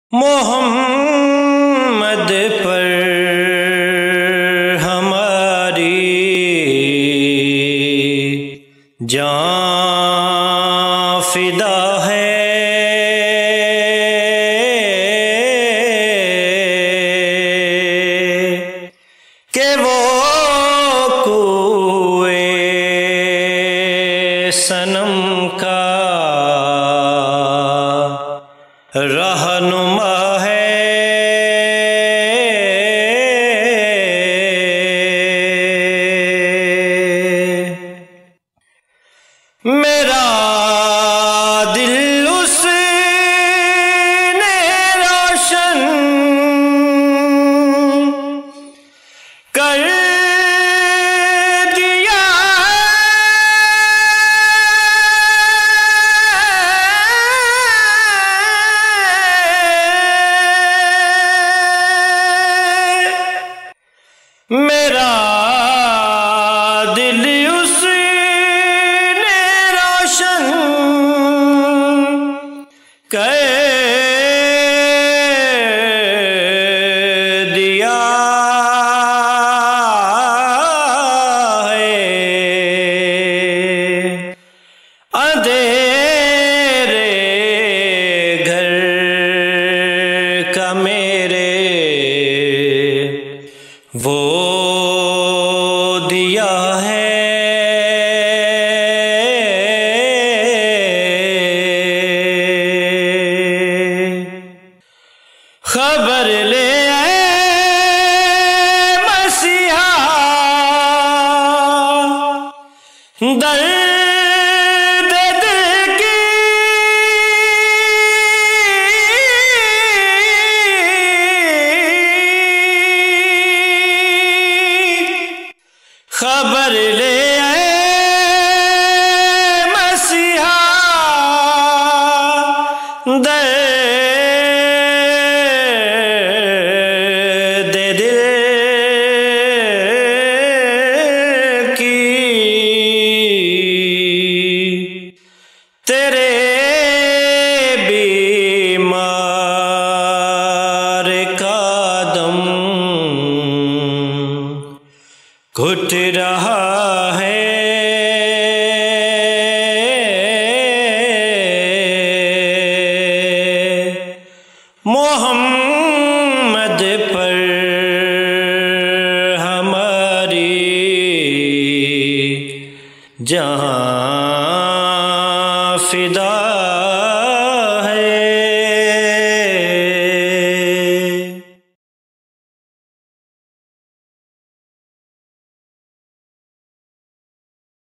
मोहम्मद पर हमारी जान फिदा है कि वो कुए सनम का रहनुमा है। मेरा दिल उसने रोशन कर दिया मेरा दिल उसने रोशन कर दिया है। अंधेरे घर का मेरे वो दिया है। खबर ले मसीहा दर्द दिल की, खबर ले मसीहा दर्द दिल की। तेरे बीमार का दम घुट रहा है। मोहम्मद पर हमारी जान